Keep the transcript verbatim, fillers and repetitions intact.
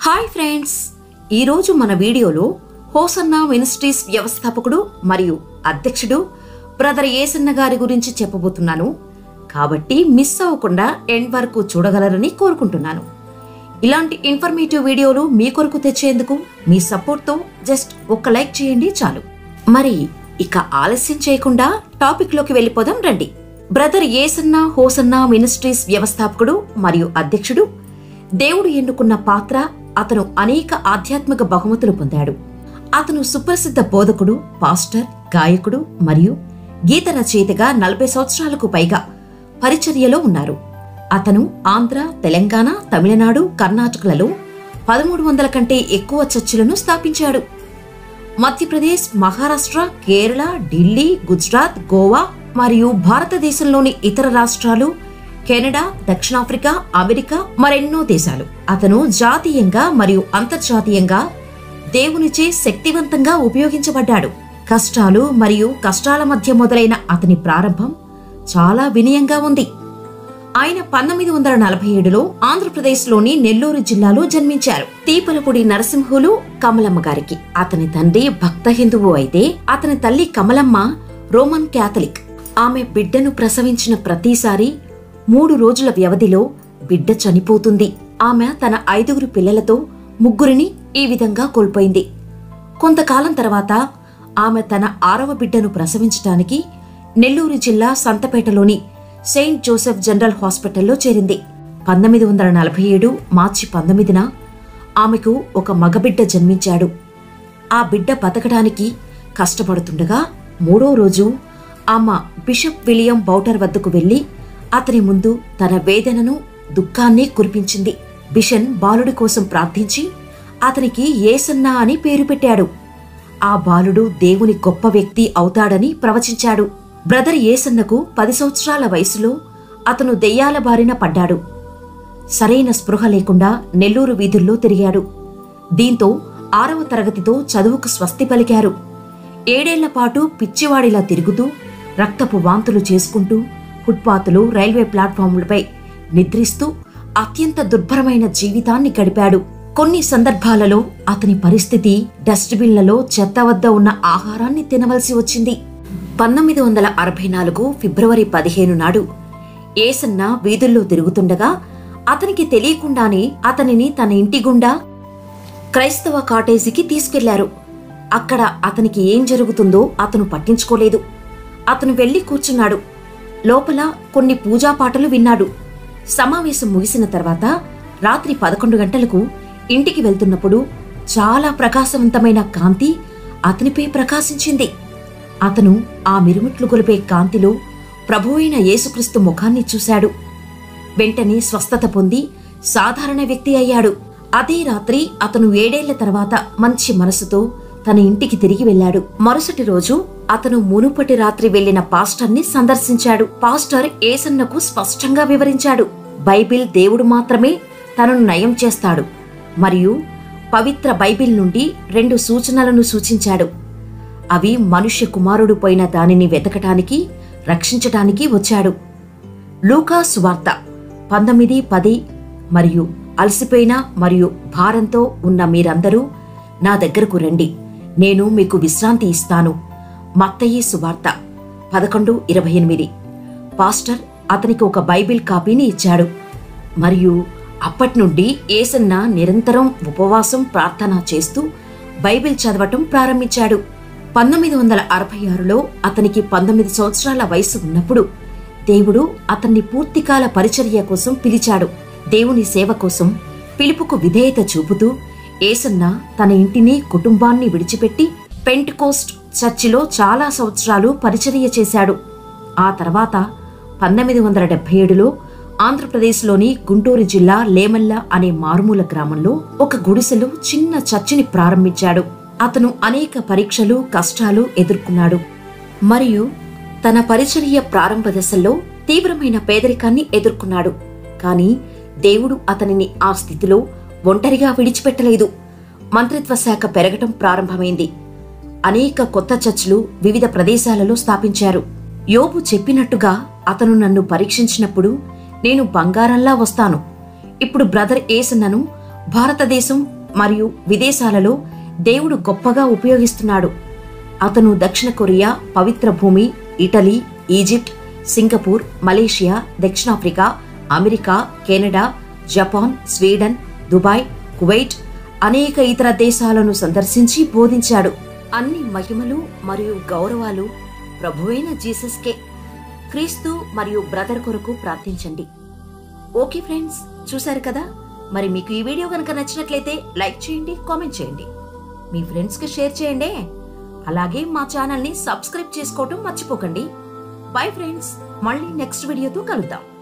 Hi friends, ఈరోజు మన వీడియోలో హోసన్నా మినిస్ట్రీస్ వ్యవస్థాపకుడు మరియు అధ్యక్షుడు బ్రదర్ యేసన్న గారి గురించి చెప్పబోతున్నాను. కాబట్టి మిస్ అవ్వకుండా ఎండ్ వరకు చూడగలరని కోరుకుంటున్నాను. ఇలాంటి ఇన్ఫర్మేటివ్ వీడియోలు మీ కొరకు తెచ్చేందుకు మీ సపోర్ట్తో జస్ట్ ఒక లైక్ చేయండి చాలు. మరి ఇక ఆలస్యం చేయకుండా టాపిక్లోకి వెళ్ళిపోదాం రండి. బ్రదర్ యేసన్న హోసన్నా మినిస్ట్రీస్ వ్యవస్థాపకుడు మరియు అధ్యక్షుడు. దేవుడు ఎన్నుకున్న పాత్ర. అతను అనేక ఆధ్యాత్మిక బహుమతులు పొందాడు. అతను సుప్రసిద్ధ బోధకుడు, పాస్టర్, గాయకుడు మరియు గీత రచయితగా నలభై సంవత్సరాలకు పైగా పరిచర్యలో ఉన్నారు. అతను ఆంధ్ర, తెలంగాణ, తమిళనాడు, కర్ణాటకలలో పదమూడు వందల కంటే ఎక్కువ చర్చిలను స్థాపించాడు. మధ్యప్రదేశ్, మహారాష్ట్ర, కేరళ, ఢిల్లీ, గుజరాత్, గోవా మరియు భారతదేశంలోని ఇతర రాష్ట్రాలు, కెనడా, దక్షిణాఫ్రికా, అమెరికా మరెన్నో దేశాలు. అతను జాతీయంగా మరియు అంతర్జాతీయంగా దేవునిచే శక్తివంతంగా ఉపయోగించబడ్డాడు. కష్టాలు మరియు కష్టాల మధ్య మొదలైన అతని ప్రారంభం చాలా వినయంగా ఉంది. ఆయన పంతొమ్మిది వందల నలభై ఏడులో ఆంధ్రప్రదేశ్లోని నెల్లూరు జిల్లాలో జన్మించారు. తీపలపూడి నరసింహులు కమలమ్మ గారికి. అతని తండ్రి భక్త హిందువు అయితే అతని తల్లి కమలమ్మ రోమన్ క్యాథలిక్. ఆమె బిడ్డను ప్రసవించిన ప్రతిసారి మూడు రోజుల వ్యవధిలో బిడ్డ చనిపోతుంది. ఆమె తన ఐదుగురు పిల్లలతో ముగ్గురిని ఈ విధంగా కోల్పోయింది. కొంతకాలం తర్వాత ఆమె తన ఆరవ బిడ్డను ప్రసవించటానికి నెల్లూరు జిల్లా సంతపేటలోని సెయింట్ జోసెఫ్ జనరల్ హాస్పిటల్లో చేరింది. పంతొమ్మిది వందల నలభై ఏడు మార్చి పంతొమ్మిదిన ఆమెకు ఒక మగబిడ్డ జన్మించాడు. ఆ బిడ్డ బతకడానికి కష్టపడుతుండగా మూడో రోజు ఆమె బిషప్ విలియం బౌటర్ వద్దకు వెళ్లి అతని ముందు తన వేదనను, దుఃఖాన్ని కురిపించింది. బిషన్ బాలుడి కోసం ప్రార్థించి అతనికి యేసన్న అని పేరు పెట్టాడు. ఆ బాలుడు దేవుని గొప్ప వ్యక్తి అవుతాడని ప్రవచించాడు. బ్రదర్ యేసన్నకు పది సంవత్సరాల వయసులో అతను దెయ్యాల బారిన పడ్డాడు. సరైన స్పృహ లేకుండా నెల్లూరు వీధుల్లో తిరిగాడు. దీంతో ఆరవ తరగతితో చదువుకు స్వస్తి పలికారు. ఏడేళ్ల పాటు పిచ్చివాడిలా తిరుగుతూ రక్తపు వాంతులు చేసుకుంటూ ఫుట్పాతులు, రైల్వే ప్లాట్ఫామ్లపై నిద్రిస్తూ అత్యంత దుర్భరమైన జీవితాన్ని గడిపాడు. కొన్ని సందర్భాలలో అతని పరిస్థితి డస్ట్బిన్లలో చెత్త వద్ద ఉన్న ఆహారాన్ని తినవలసి వచ్చింది. పంతొమ్మిది వందల అరవై నాలుగు ఫిబ్రవరి పదిహేను నాడు యేసన్న వీధుల్లో తిరుగుతుండగా అతనికి తెలియకుండానే అతనిని తన ఇంటి గుండా క్రైస్తవ కాటేజీకి తీసుకెళ్లారు. అక్కడ అతనికి ఏం జరుగుతుందో అతను పట్టించుకోలేదు. అతను వెళ్లి కూర్చున్నాడు. లోపల కొన్ని పూజాపాటలు విన్నాడు. సమావేశం ముగిసిన తర్వాత రాత్రి పదకొండు గంటలకు ఇంటికి వెళ్తున్నప్పుడు చాలా ప్రకాశవంతమైన కాంతి అతనిపై ప్రకాశించింది. అతను ఆ మిరుమిట్లు గొలిపే కాంతిలో ప్రభువైన యేసుక్రీస్తు ముఖాన్ని చూశాడు. వెంటనే స్వస్థత పొంది సాధారణ వ్యక్తి అయ్యాడు. అదే రాత్రి అతను ఏడేళ్ల తర్వాత మంచి మనసుతో తన ఇంటికి తిరిగి వెళ్లాడు. మరుసటి రోజు అతను మునుపటి రాత్రి వెళ్లిన పాస్టర్ని సందర్శించాడు. పాస్టర్ యేసన్నకు స్పష్టంగా వివరించాడు, బైబిల్ దేవుడు మాత్రమే తనను నయం చేస్తాడు మరియు పవిత్ర బైబిల్ నుండి రెండు సూచనలను సూచించాడు. అవి మనుష్య కుమారుడు పోయిన దానిని వెతకటానికి, రక్షించటానికి వచ్చాడు. లూకా సువార్త పంతొమ్మిది పది మరియు అలసిపోయిన మరియు భారంతో ఉన్న మీరందరూ నా దగ్గరకు రండి, నేను మీకు విశ్రాంతి ఇస్తాను. మత్తయి సువార్త పదకొండు ఇరవై ఎనిమిది. పాస్టర్ అతనికి ఒక బైబిల్ కాపీని ఇచ్చాడు మరియు అప్పటి నుండి యేసన్న నిరంతరం ఉపవాసం, ప్రార్థన చేస్తూ బైబిల్ చదవటం ప్రారంభించాడు. పంతొమ్మిది వందల అరవై ఆరులో అతనికి పంతొమ్మిది సంవత్సరాల వయసు ఉన్నప్పుడు దేవుడు అతన్ని పూర్తికాల పరిచర్య కోసం పిలిచాడు. దేవుని సేవ కోసం పిలుపుకు విధేయత చూపుతూ యేసన్న తన ఇంటిని, కుటుంబాన్ని విడిచిపెట్టి పెంటెకోస్ట్ చర్చిలో చాలా సంవత్సరాలు పరిచర్య చేశాడు. ఆ తర్వాత పంతొమ్మిది వందల డెబ్బై ఏడులో ఆంధ్రప్రదేశ్లోని గుంటూరు జిల్లా లేమల్ల అనే మారుమూల గ్రామంలో ఒక గుడిసెలో చిన్న చర్చిని ప్రారంభించాడు. అతను అనేక పరీక్షలు, కష్టాలు ఎదుర్కొన్నాడు మరియు తన పరిచర్య ప్రారంభ దశల్లో తీవ్రమైన పేదరికాన్ని ఎదుర్కొన్నాడు. కానీ దేవుడు అతనిని ఆ స్థితిలో ఒంటరిగా విడిచిపెట్టలేదు. మంత్రిత్వ శాఖ పెరగటం ప్రారంభమైంది. అనేక కొత్త చర్చిలు వివిధ ప్రదేశాలలో స్థాపించారు. యోబు చెప్పినట్టుగా అతను నన్ను పరీక్షించినప్పుడు నేను బంగారంలా వస్తాను. ఇప్పుడు బ్రదర్ యేసన్నను భారతదేశం మరియు విదేశాలలో దేవుడు గొప్పగా ఉపయోగిస్తున్నాడు. అతను దక్షిణ కొరియా, పవిత్ర భూమి, ఇటలీ, ఈజిప్ట్, సింగపూర్, మలేషియా, దక్షిణాఫ్రికా, America, Canada, Japan, Sweden, Dubai, Kuwait, అనేక ఇతర దేశాలను సందర్శించి బోధించాడు. అన్ని మహిమలు మరియు గౌరవాలు ప్రభువైన జీసస్కే. క్రీస్తు మరియు బ్రదర్ కొరకు ప్రార్థించండి. ఓకే ఫ్రెండ్స్, చూశారు కదా. మరి మీకు ఈ వీడియో కనుక నచ్చినట్లయితే లైక్ చేయండి, కామెంట్ చేయండి, మీ ఫ్రెండ్స్ కి షేర్ చేయండి. అలాగే మా ఛానల్ ని సబ్స్క్రైబ్ చేసుకోవటం మర్చిపోకండి. బై ఫ్రెండ్స్, మళ్ళీ నెక్స్ట్ వీడియోతో కలుద్దాం.